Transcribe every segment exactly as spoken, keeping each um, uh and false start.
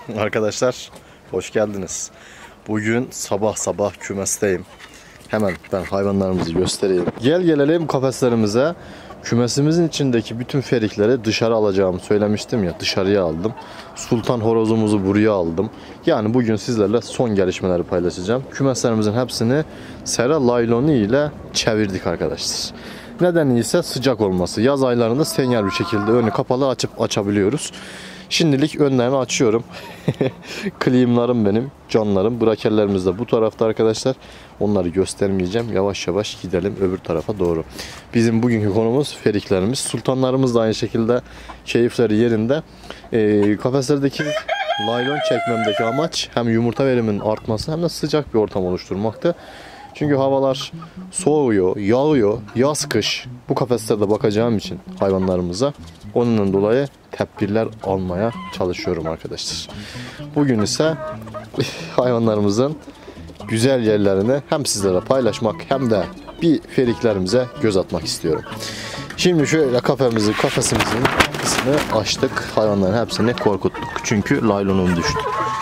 Arkadaşlar hoş geldiniz. Bugün sabah sabah kümesteyim. Hemen ben hayvanlarımızı göstereyim. Gel gelelim kafeslerimize. Kümesimizin içindeki bütün ferikleri dışarı alacağımı söylemiştim ya, dışarıya aldım. Sultan horozumuzu buraya aldım. Yani bugün sizlerle son gelişmeleri paylaşacağım. Kümeslerimizin hepsini sera laylonu ile çevirdik arkadaşlar. Nedeni ise sıcak olması. Yaz aylarında senyal bir şekilde önü kapalı açıp açabiliyoruz. Şimdilik önlerini açıyorum. Klimlarım benim, canlarım. Brakerlerimiz de bu tarafta arkadaşlar. Onları göstermeyeceğim. Yavaş yavaş gidelim öbür tarafa doğru. Bizim bugünkü konumuz feriklerimiz. Sultanlarımız da aynı şekilde keyifleri yerinde. Ee, kafeslerdeki laylon çekmemdeki amaç hem yumurta veriminin artması hem de sıcak bir ortam oluşturmaktı. Çünkü havalar soğuyor, yağıyor, yaz kış bu kafeslerde bakacağım için hayvanlarımıza onunla dolayı tedbirler almaya çalışıyorum arkadaşlar. Bugün ise hayvanlarımızın güzel yerlerini hem sizlere paylaşmak hem de bir feriklerimize göz atmak istiyorum. Şimdi şöyle kafemizi, kafesimizin kapısını açtık. Hayvanların hepsini korkuttuk. Çünkü laylonum düştü.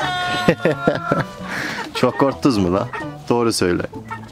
Çok korktunuz mu la? Doğru söyle.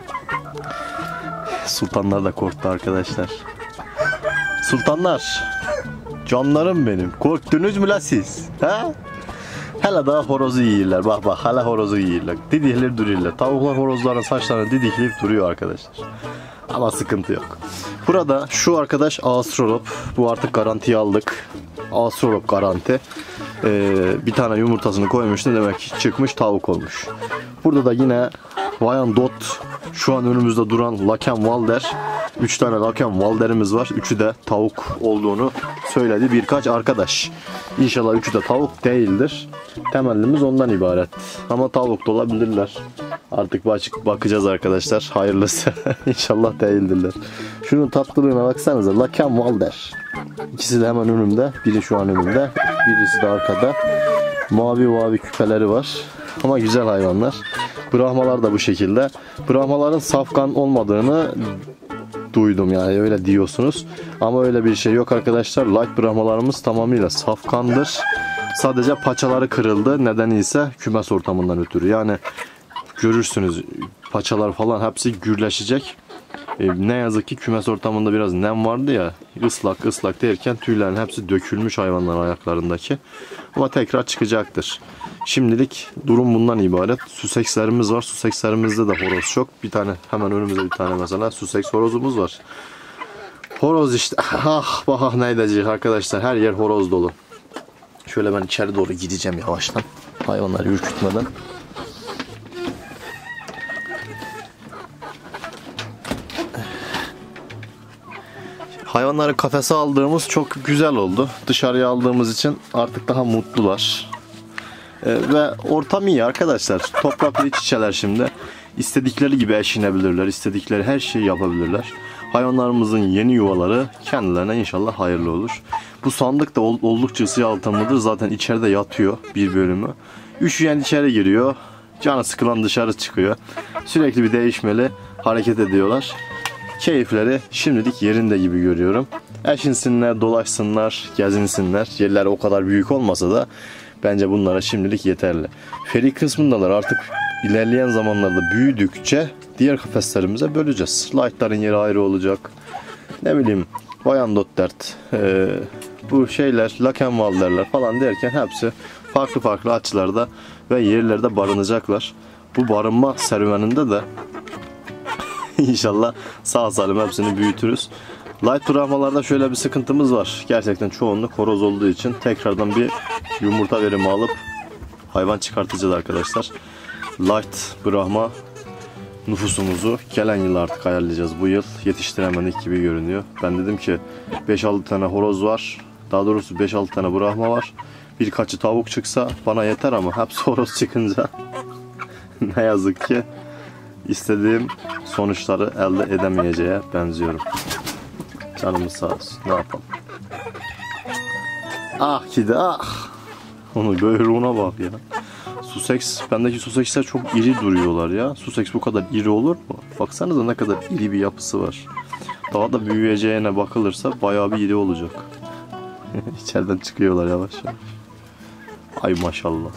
Sultanlar da korktu arkadaşlar. Sultanlar, canlarım benim. Korktunuz mu la siz? Ha? Hele daha horozu yiyirler. Bak bak hala horozu yiyirler. Didikler duruyorlar. Tavuklar horozların saçlarını didikleyip duruyor arkadaşlar. Ama sıkıntı yok. Burada şu arkadaş Astrolop. Bu artık garantiye aldık. Astrolop garanti. Ee, bir tane yumurtasını koymuştu. Demek ki çıkmış tavuk olmuş. Burada da yine Wyandotte. Şu an önümüzde duran Laken-Walder. üç tane Laken-Walder'imiz var. üçü de tavuk olduğunu söyledi birkaç arkadaş. İnşallah üçü de tavuk değildir. Temellimiz ondan ibaret. Ama tavuk da olabilirler. Artık bakacağız arkadaşlar. Hayırlısı. İnşallah değildirler. Şunun tatlılığına baksanıza. Laken-Walder. İkisi de hemen önümde. Biri şu an önümde. Birisi de arkada. Mavi mavi küpeleri var. Ama güzel hayvanlar. Brahmalar da bu şekilde. Brahmaların safkan olmadığını duydum, yani öyle diyorsunuz. Ama öyle bir şey yok arkadaşlar. Light brahmalarımız tamamıyla safkandır. Sadece paçaları kırıldı. Nedeni ise kümes ortamından ötürü. Yani görürsünüz paçalar falan hepsi gürleşecek. Ee, ne yazık ki kümes ortamında biraz nem vardı ya. Islak ıslak derken tüylerin hepsi dökülmüş hayvanların ayaklarındaki. Ama tekrar çıkacaktır. Şimdilik durum bundan ibaret. Susekslerimiz var. Susekslerimizde de horoz çok. Bir tane hemen önümüzde bir tane mesela Suseks horozumuz var. Horoz işte. Ah bah ne edecek arkadaşlar. Her yer horoz dolu. Şöyle ben içeri doğru gideceğim yavaştan. Hayvanları ürkütmeden. Hayvanları kafese aldığımız çok güzel oldu. Dışarıya aldığımız için artık daha mutlular. Ee, ve ortam iyi arkadaşlar. Toprakla iç içeler şimdi. İstedikleri gibi eşinebilirler. İstedikleri her şeyi yapabilirler. Hayvanlarımızın yeni yuvaları kendilerine inşallah hayırlı olur. Bu sandık da oldukça ısı yalıtımlıdır. Zaten içeride yatıyor bir bölümü. Üşüyen içeri giriyor. Canı sıkılan dışarı çıkıyor. Sürekli bir değişmeli hareket ediyorlar. Keyifleri şimdilik yerinde gibi görüyorum. Eşinsinler, dolaşsınlar, gezinsinler. Yerler o kadar büyük olmasa da bence bunlara şimdilik yeterli. Ferik kısmındalar artık ilerleyen zamanlarda büyüdükçe diğer kafeslerimize böleceğiz. Light'ların yeri ayrı olacak. Ne bileyim Wyandotte, e, bu şeyler, Laken-Walder'ler falan derken hepsi farklı farklı açılarda ve yerlerde barınacaklar. Bu barınma serüveninde de İnşallah sağ salim hepsini büyütürüz. Light brahmalarda şöyle bir sıkıntımız var. Gerçekten çoğunluk horoz olduğu için tekrardan bir yumurta verimi alıp hayvan çıkartacağız arkadaşlar. Light brahma nüfusumuzu gelen yıl artık ayarlayacağız. Bu yıl yetiştiremedik gibi görünüyor. Ben dedim ki beş altı tane horoz var. Daha doğrusu beş altı tane brahma var. Birkaçı tavuk çıksa bana yeter ama hepsi horoz çıkınca ne yazık ki İstediğim sonuçları elde edemeyeceğe benziyorum. Canımız sağ olsun. Ne yapalım? Ah kedi ah. Onu böğrüğüne bak ya. Sussex, bendeki Sussex'ler çok iri duruyorlar ya. Sussex bu kadar iri olur mu? Baksanıza ne kadar iri bir yapısı var. Daha da büyüyeceğine bakılırsa bayağı bir iri olacak. İçeriden çıkıyorlar yavaş yavaş. Ay maşallah.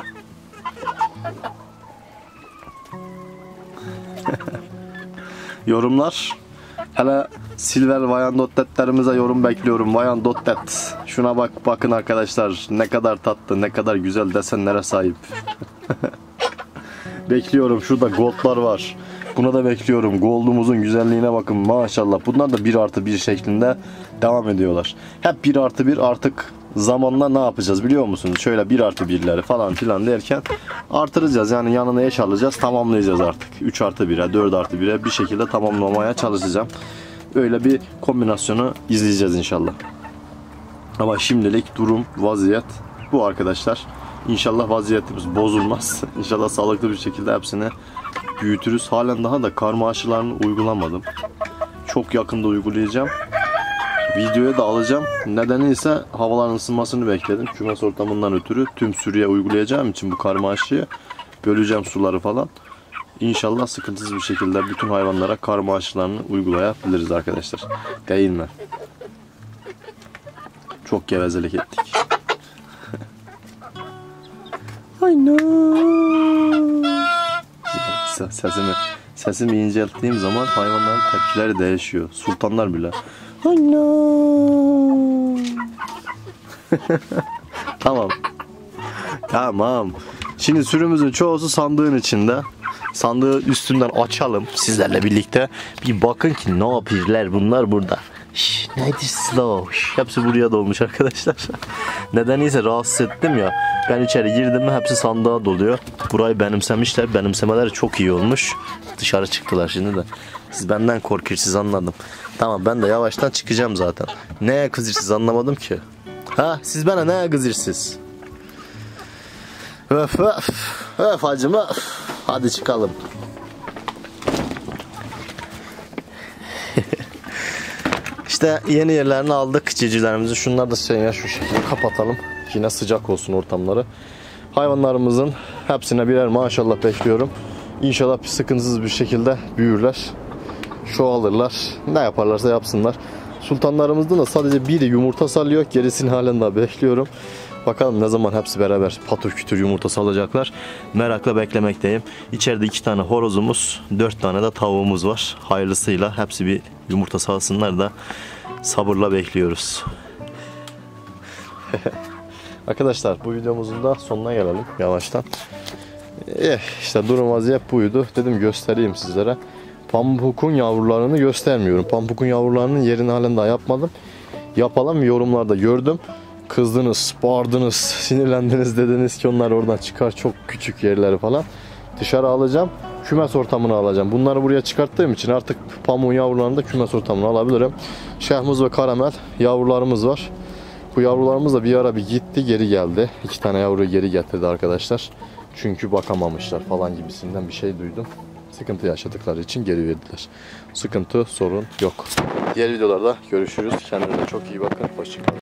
Yorumlar. Hele Silver Wyandotte yorum bekliyorum. Wyandotte. Şuna bak, bakın arkadaşlar. Ne kadar tatlı, ne kadar güzel desenlere sahip. Bekliyorum. Şurada goldlar var. Buna da bekliyorum. Gold'umuzun güzelliğine bakın. Maşallah. Bunlar da bir artı bir şeklinde devam ediyorlar. Hep bir artı bir, artık zamanla ne yapacağız biliyor musunuz? Şöyle bir artı birleri falan filan derken artıracağız. Yani yanına eş alacağız. Tamamlayacağız artık. üç artı bire, dört artı bire bir şekilde tamamlamaya çalışacağım. Öyle bir kombinasyonu izleyeceğiz inşallah. Ama şimdilik durum, vaziyet bu arkadaşlar. İnşallah vaziyetimiz bozulmaz. İnşallah sağlıklı bir şekilde hepsini büyütürüz. Halen daha da karma aşılarını uygulamadım. Çok yakında uygulayacağım. Videoya da alacağım. Nedeni ise havaların ısınmasını bekledim. Kümes ortamından ötürü tüm sürüye uygulayacağım için bu karma aşıyı böleceğim suları falan. İnşallah sıkıntısız bir şekilde bütün hayvanlara karma aşılarını uygulayabiliriz arkadaşlar. Değil mi? Çok gevezelik ettik. Ay no. Sesimi, sesimi incelttiğim zaman hayvanların tepkileri değişiyor. Sultanlar bile. Ay no. Tamam. Tamam. Şimdi sürümüzün çoğusu sandığın içinde. Sandığı üstünden açalım sizlerle birlikte. Bir bakın ki ne yapıyorlar bunlar burada. Şş, neydi slow? Şş, hepsi buraya dolmuş arkadaşlar. Nedeniyse rahatsız ettim ya. Ben içeri girdim mi hepsi sandığa doluyor. Burayı benimsemişler. Benimsemeleri çok iyi olmuş. Dışarı çıktılar şimdi de. Siz benden korkuyorsunuz, anladım. Tamam, ben de yavaştan çıkacağım zaten. Neye kızırsınız anlamadım ki. Ha, siz bana neye kızırsınız? Öf öf. Öf hacım öf. Hadi çıkalım. İşte yeni yerlerini aldık civcivlerimizi. Şunları da seninle şu şekilde kapatalım. Yine sıcak olsun ortamları. Hayvanlarımızın hepsine birer maşallah bekliyorum. İnşallah bir sıkıntısız bir şekilde büyürler. Çoğalırlar. Ne yaparlarsa yapsınlar. Sultanlarımızdan da sadece biri yumurta salıyor. Gerisini halen daha bekliyorum. Bakalım ne zaman hepsi beraber patır kütür yumurta salacaklar. Merakla beklemekteyim. İçeride iki tane horozumuz, dört tane de tavuğumuz var. Hayırlısıyla hepsi bir yumurta salsınlar da sabırla bekliyoruz. Arkadaşlar bu videomuzun da sonuna gelelim yavaştan. Eh, işte durum vaziyet buydu. Dedim göstereyim sizlere. Pamuk'un yavrularını göstermiyorum. Pamuk'un yavrularının yerini halen daha yapmadım. Yapalım, yorumlarda gördüm. Kızdınız, bağırdınız, sinirlendiniz, dediniz ki onlar oradan çıkar, çok küçük yerleri falan. Dışarı alacağım, kümes ortamına alacağım. Bunları buraya çıkarttığım için artık pamuğun yavrularını da kümes ortamına alabilirim. Şahmuz ve karamel yavrularımız var. Bu yavrularımız da bir ara bir gitti, geri geldi. İki tane yavru geri getirdi arkadaşlar. Çünkü bakamamışlar falan gibisinden bir şey duydum. Sıkıntı yaşadıkları için geri verdiler. Sıkıntı, sorun yok. Diğer videolarda görüşürüz. Kendinize çok iyi bakın. Hoşçakalın.